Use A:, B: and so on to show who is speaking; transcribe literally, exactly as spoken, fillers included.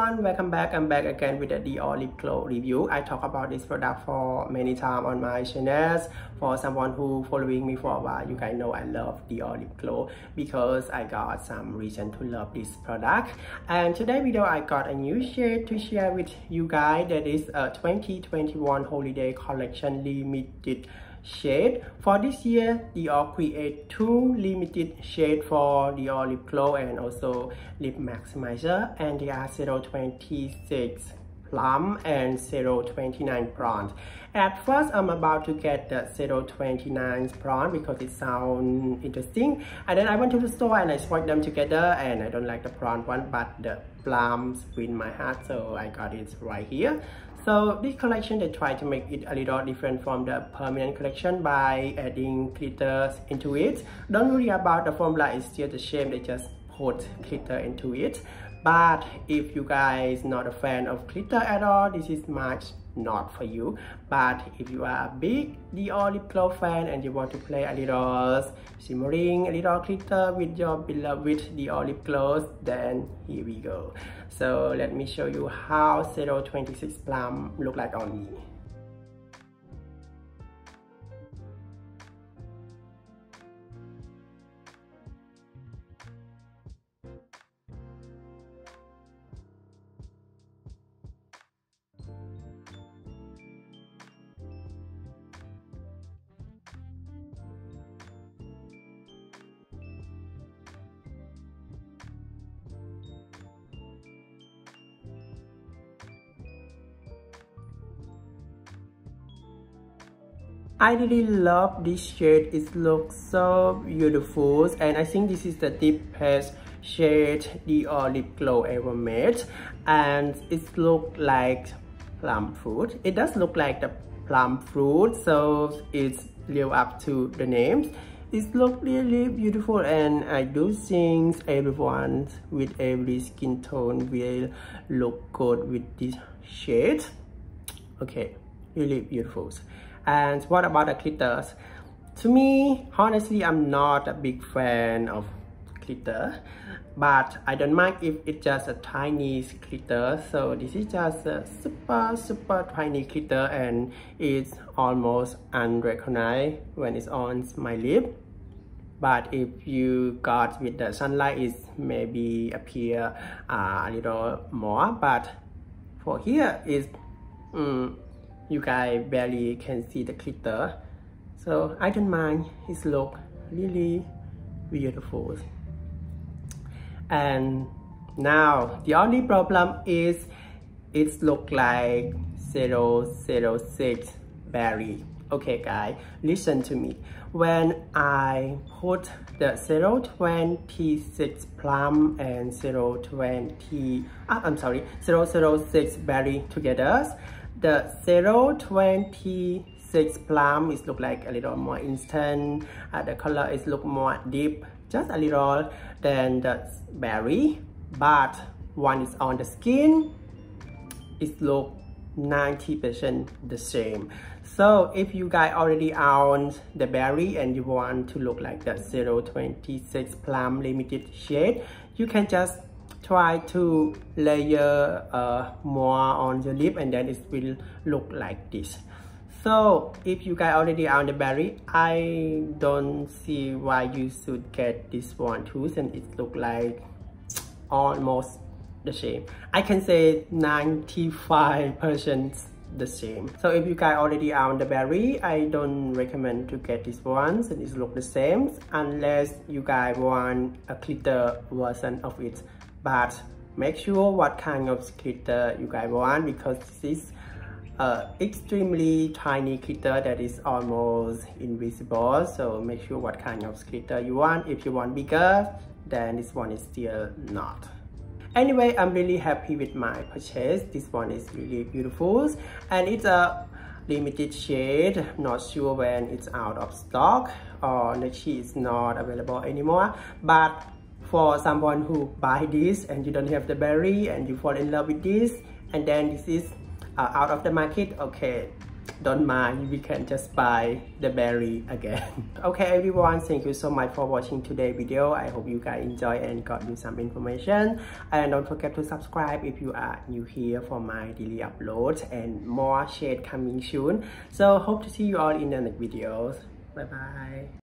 A: everyone, welcome back. I'm back again with a Dior lip glow review. I talk about this product for many times on my channels. For someone who following me for a while, you guys know I love Dior lip glow because I got some reason to love this product. And today video I got a new shade to share with you guys. That is a twenty twenty-one holiday collection limited shade. For this year, Dior create two limited shade for Dior lip glow and also lip maximizer, and they are zero twenty-six plum and zero twenty-nine bronze. At first, I'm about to get the zero twenty-nine bronze because it sounds interesting, and then I went to the store and I swatched them together, and I don't like the bronze one, but the plums win my heart, so I got it right here. So this collection, they try to make it a little different from the permanent collection by adding glitters into it. Don't worry about the formula, it's still the same, they just put glitter into it. But if you guys not a fan of glitter at all, this is much not for you. But if you are a big Dior lip glow fan and you want to play a little shimmering, a little glitter with your beloved Dior lip glows, then here we go. So let me show you how zero twenty-six plum look like on me. I really love this shade. It looks so beautiful, and I think this is the deepest shade Dior lip glow ever made, and it looks like plum fruit. It does look like the plum fruit, so it's live up to the names. It looks really beautiful, and I do think everyone with every skin tone will look good with this shade. Okay, really beautiful. And what about the glitters? To me, honestly, I'm not a big fan of glitter, but I don't mind if it's just a tiny glitter. So this is just a super super tiny glitter, and it's almost unrecognized when it's on my lip. But if you got with the sunlight, it maybe appear uh, a little more. But for here is um, you guys barely can see the glitter, so I don't mind. It look really beautiful. And now the only problem is it look like zero zero six berry. Okay guys, listen to me. When I put the zero twenty-six plum and zero twenty ah, I'm sorry zero zero six berry together, the zero twenty-six plum is look like a little more instant. Uh, the color is look more deep, just a little than the berry. But one is on the skin, it look ninety percent the same. So if you guys already own the berry and you want to look like the zero twenty-six plum limited shade, you can just try to layer uh, more on your lip, and then it will look like this. So if you guys already own the berry, I don't see why you should get this one too, and it look like almost the same. I can say ninety-five percent the same. So if you guys already own the berry, I don't recommend to get this one, and it look the same unless you guys want a glitter version of it. But make sure what kind of glitter you guys want, because this is uh, extremely tiny glitter that is almost invisible. So make sure what kind of glitter you want. If you want bigger, then this one is still not. Anyway, I'm really happy with my purchase. This one is really beautiful, and it's a limited shade. Not sure when it's out of stock or next year it's not available anymore. But for someone who buy this and you don't have the berry and you fall in love with this, and then this is uh, out of the market, okay, don't mind, we can just buy the berry again. Okay everyone, thank you so much for watching today's video. I hope you guys enjoy and got you some information, and don't forget to subscribe if you are new here for my daily uploads and more shade coming soon. So hope to see you all in the next videos. Bye bye.